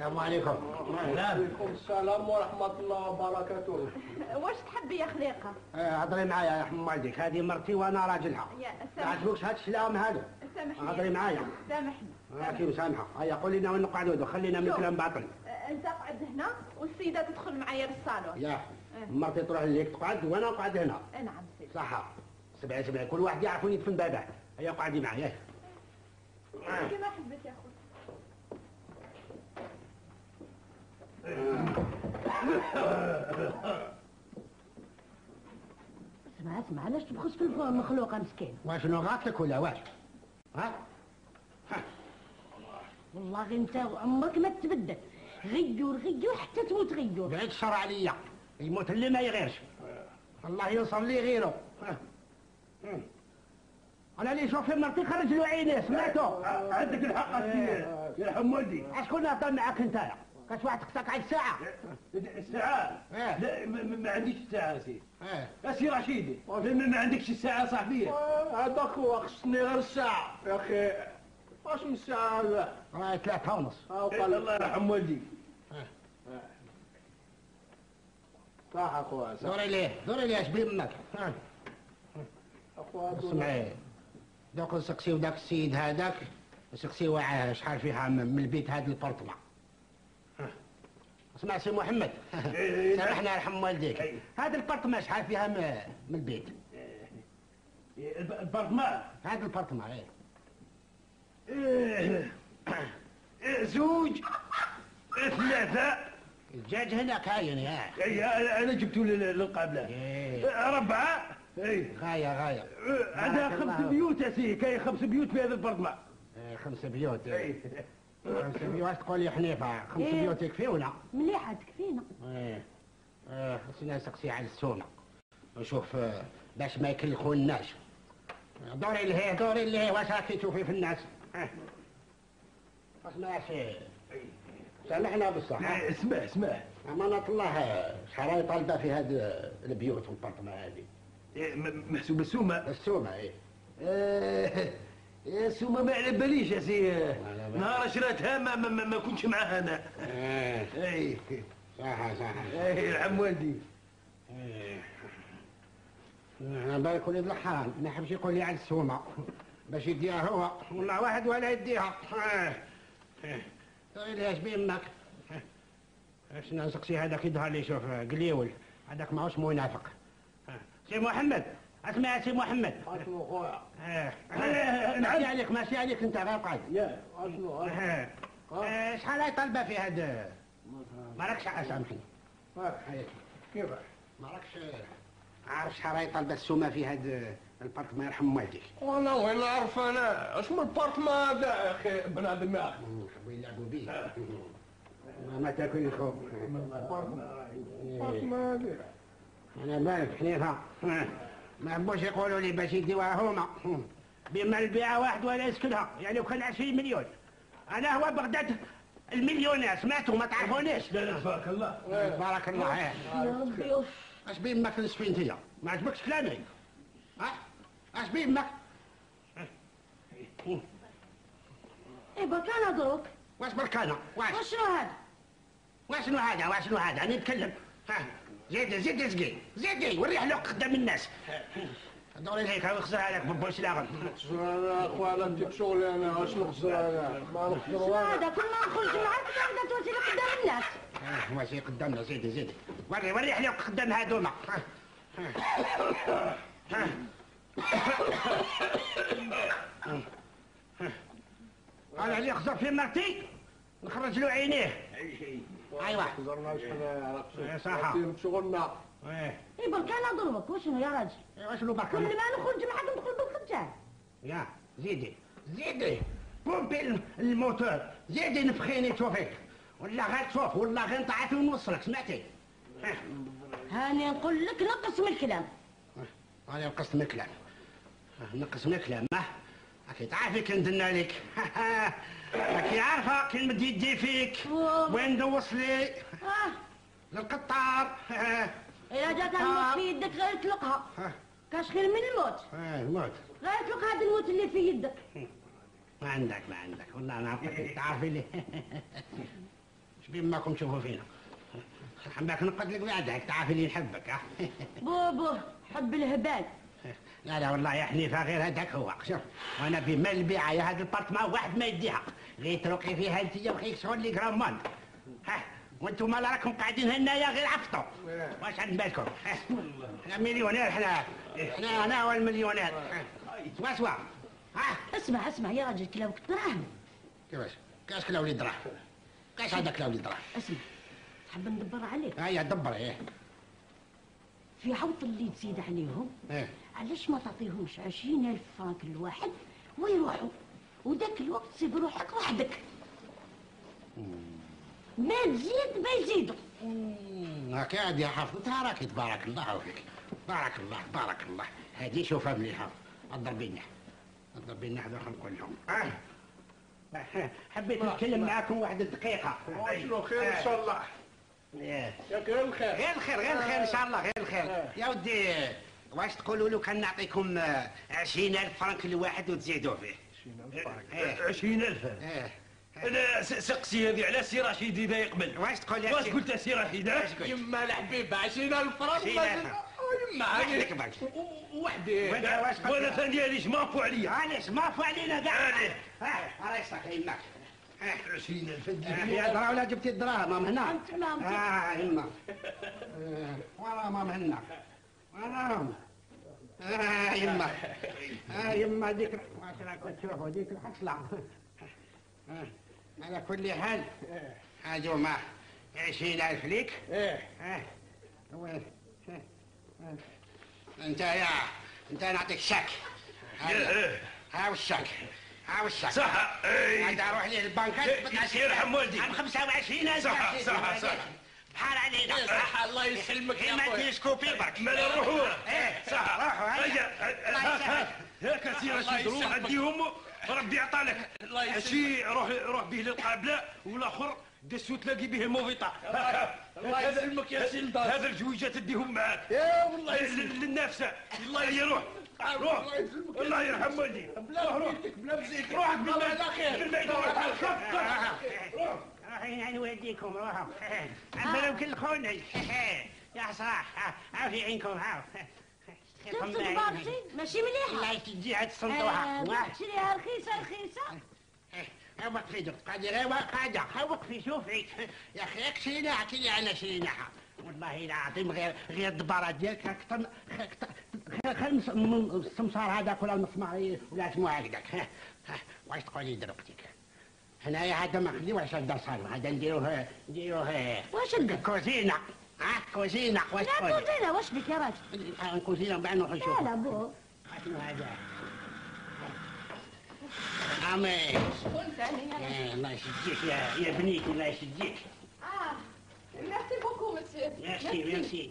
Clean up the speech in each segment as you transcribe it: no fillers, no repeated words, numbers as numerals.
السلام عليكم. وعليكم السلام ورحمة الله وبركاته. واش تحبي يا خليقة؟ هضري معايا يا حم والديك، هذه مرتي وانا راجلها. ما عجبوكش هاد الشلام هذا؟ سامحني. هضري معايا. سامحني. كيف سامحة؟ هيا قولي لنا وين نقعدوا، خلينا من كلام باطل. انت اقعد هنا والسيدة تدخل معايا للصالون. يا مرتي تروح ليك تقعد وانا نقعد هنا. نعم سيدي. صح. سبعي كل واحد يعرف وين يدفن باباه. هيا قعدي معايا. كما حبيت يا خويا. اسمع علاش تبخس في المخلوقة مسكين؟ واشنو غاطلك ولا واش؟ ها؟ والله انت عمرك ما تتبدل، غيور حتى تموت غيور. بعيد الشر عليا، يموت اللي ما يغيرش. الله ينصر لي غيره. انا اللي شوف مرتي خرج له عينيه، سمعتوا؟ عندك الحق يا حمودي. شكون هضر معاك انت؟ كاش واحد تقطعك على الساعة؟ الساعة؟ لا ما عنديش الساعة سي. سي رشيدي، ما عندكش الساعة صاحبي. هذاك هو خصني غير الساعة يا أخي. واش من الساعة هذا؟ 3:30. الله يرحم والدي. صح اخويا صح. دوري ليه اش بيه منك؟ اخويا اسمعي، دوك نسقسيو داك السيد هذاك، نسقسيو شحال فيها من البيت هذا البرطمة. اسمع سي محمد، سامحنا يرحم والديك، هذا البرطمة شحال فيها من البيت؟ البرطمة؟ هذا البرطمة زوج 3. الدجاج هنا كاين انا جبتو للقابلة. 4. غاية عندها 5 بيوت يا سي، كاين 5 بيوت في هذا البرطمة. 5 بيوت. 5 بيوت تقول لي حنيفة، 5 بيوت يكفيونا. مليحة تكفينا. خصنا نسقسي على السومة ونشوف باش ما يكلخوناش. دوري لهيه واش راكي تشوفي في الناس؟ اسمع سامحنا بالصح. اسمع أمانة الله شحال راهي طالبة في هاد البيوت والبرطمة هذه؟ محسوب السومة. السومة السومة ما على باليش يا سي. نهار شراتها ما كنتش معاها انا. صح. يرحم والدي. أنا بالك وليد الحرام ما يحبش يقول لي على السومة باش يديها هو، والله واحد ولا يديها. ليه اش بيمك؟ اش نسقسي هذاك يظهر لي شوف قليول، هذاك ماهوش منافق. سي محمد، اسمع يا سي محمد. اشنو خويا؟ ماشي عليك انت غير قاعد. يا اشنو؟ شحال هاي طالبه في هذا؟ ما راكش سامحني. كيفاش؟ ما راكش عارف شحال راهي طالبه السومه في هذا البارك، ما يرحم والديك. وانا وين نعرف انا؟ اش من البارك هذا يا اخي بنادم يا اخي؟ يحبوا يلعبوا بيه. ما تاكل الخوف. انا مالك حنيفه، ما يحبوش يقولوا لي باش يديوها هما بما البيعه واحد ولا يسكنها، يعني وكان 20 مليون. انا هو بغداد المليونير، سمعتوا ما تعرفونيش؟ لا تبارك الله. بارك الله. يا ربي اش بيه امك نسفين انت؟ ما عجبكش كلامي؟ اش بيه امك؟ بركان هضروك. واش بركانه؟ واشنو هذا؟ واشنو هذا؟ انا نتكلم. زيدي سقي، زيدي وري حلوق قدام الناس. دوري لهيك ويخسر عليك ببوش لاغم. انا اخويا نديك شغلي انا، واش نخسر انا؟ ما نخسر شنو هذا؟ كل ما نخرج معاك تبدا توصل قدام الناس. ماشي قدامنا، زيدي وري حلوق قدام هادوما. انا اللي يخسر في مرتي نخرج له عينيه. ايوا خسرنا شحال صح شغلنا. بركان هضروك. وشنو يا راجل؟ واشنو بركان؟ كل ما نخرج معاك ندخل بالخجال. يا زيدي بومبي الموتور، زيدي نفخيني تشوفيك، ولا غير تشوف ولا غير نطعت ونوصلك، سمعتي؟ هاني نقول لك نقص من الكلام. انا نقص من الكلام. نقص من الكلام. راكي تعرفي كي ندنا لك. راكي عارفه كي نمد يدي فيك وين نوصلي للقطار. إذا جات الموت في يدك غير اطلقها. كاش خير من الموت. الموت غير اطلق هذا الموت اللي في يدك. ما عندك والله انا تعرفي لي. شبين ماكم تشوفوا فينا؟ حباك نقتلك بعدك، تعرف اللي نحبك ها. بابا حب الهبال. لا لا والله يا حنيفه غير هذاك هو، شوف وانا بما البيعه يا هذا البارتمان واحد ما يديها، غير تروقي فيها انت وخيك شغل لي كرامان. ها وانتم ما راكم قاعدين هنايا غير عفطوا. واش عند بالكم؟ احنا مليونير احنا انا هو المليونير. سوا ها اسمع يا راجل كلاوك دراهم. كيفاش؟ كاش كلاو لي دراهم؟ كاش هذا كلاو لي دراهم؟ اسمع تحب ندبر عليك. هيا دبر ايه. في عوض اللي تزيد عليهم ايه علاش ما تعطيهمش 20,000 فرنك الواحد ويروحوا، وذاك الوقت تسيب روحك وحدك. ما تزيد ما يزيدوا. هكا يا حافظتها راك تبارك الله فيك، بارك الله بارك الله. هذه شوفها مليحه، اضربينا هذا نقول لهم. حبيت نتكلم معاكم واحد الدقيقه. شنو خير ان شاء الله؟ يا غير الخير. غير الخير ان شاء الله، غير الخير. يا ودي واش تقولوا له كان نعطيكم 20,000 فرنك الواحد وتزيدوا فيه؟ 20,000. انا سقسي هذه على سي رشيد اذا يقبل. واش تقول يا واش قلت سي رشيد؟ يما الحبيب 20,000 فرنك يما وحدك باك وحدي. وانا ثاني ليش مافو عليا؟ علاش مافو علينا كاع؟ راه يصك يماك 20,000 يا درا ولا جبتي الدراهم من هنا؟ انت ما يما ورا ما هنا وراهم. يما يما ديك واش راكم تشوفوا ديك الحصله. على كل حال هاجو مع 20,000 ليك. انت نعطيك شاك. هاو الشاك صح. هذا روح ليه البنكات يرحم والدي. عن 25,000. صح بحال علينا. صح الله يسلمك يا ما خويا. تيسكوبي برك. ما نروحوا. صح روحوا هاك سي رشيد روح اديهم ربي عطالك. شي روح به للقابله والاخر دسو تلاقي به الموفيطه. الله يسلمك يا سي الدار. هذا الجويجه تديهم معاك. يا والله يسلمك. للنافسه. روح الله يرحم والدي. بلا بزيتك روحك بالله على خير. روح يعني وديكم روحوا. عبروا كل خوني. يا صراحه عافي عينكم هاو. شفت البارشي ماشي مليحه. الله يتجي هاد الصندوحه. تشريها رخيصه. وقفي دق قادر قاعده وقفي شوفي يا اخي اكشينا احكي لي على شيناها والله العظيم غير الدبارات ديالك اكثر خير السمسار هذاك ولا المسمار ولا اسمه هكذاك. واش تقولي دروكتيك هنايا هذا ما نخليوهش هذا صالون هذا نديروه واش ندير؟ كوزينه. كوزينه واش لا كوزينه واش بك يا راجل؟ كوزينه بعد نشوف. لا بو شنو هذا؟ عمي شكون ثاني؟ الله يشجيك يا بنيتي الله يشجيك. ميرسي بوكو مسيو. ميرسي.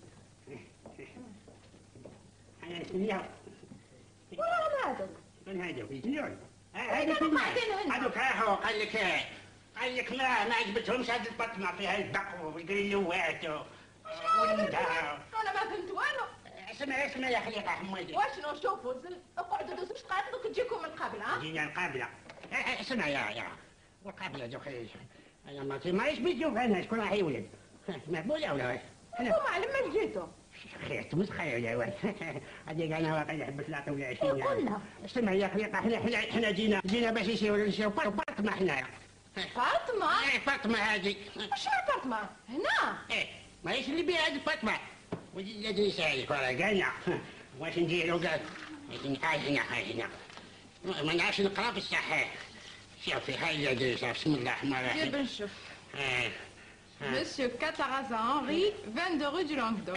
أنا سميها. وراهم هذوك؟ من هذا في جنون؟ كانوا قاعدين هنا. هذوك راحوا قال لك ما عجبتهمش هذا البطمة فيها الدق والقلوات أنا ما فهمت والو. اسمع يا خليقة حمودي. واشنو شوفوا اقعدوا دوزوا باش تقعدوا دوك تجيكم القابلة ها؟ جينا القابلة. اسمع يا القابلة دوك انا ما يشبيتوا فينا شكون راح يولد؟ مقبولة ولا واش؟ انتم على ما جيتوا؟ خير تمسخير يا واش؟ هذيك انا واقع نحب 23 قلنا. اسمع يا خليقة احنا جينا باش نسيو فاطمة حنايا. فاطمة؟ فاطمة هذه. وش هي فاطمة؟ هنا؟ ما هيش اللي بيها هذه فاطمة. الذي يسألك ولا قالنا واش نديرو قال هنا ما نعرفش نقرا بصح شوفي هيا ديجا بسم الله الرحمن الرحيم. جيب نشوف. Monsieur Catarazza Henri, 22 rue du Languedoc.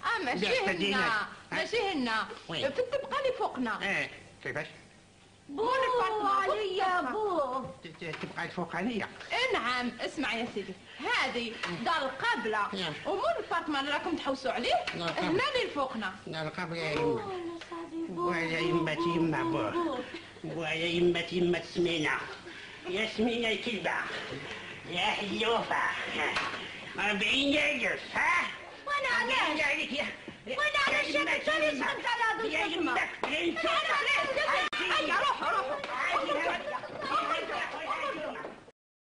ماشي هنا في الطبقة اللي فوقنا. كيفاش؟ بو عليا بو تبقى الفوقانية. نعم اسمع يا سيدي هذه دار القابلة ومو الفاطمة اللي راكم تحوسوا عليه هنا اللي فوقنا. دار القابلة يا يما. ويا يما بو ويا يما سمينة يا سمينة الكلبة يا حلوفة 40 جايز ها؟ وانا علاش؟ وانا علاش شبت عليش انت لا يا يمك انت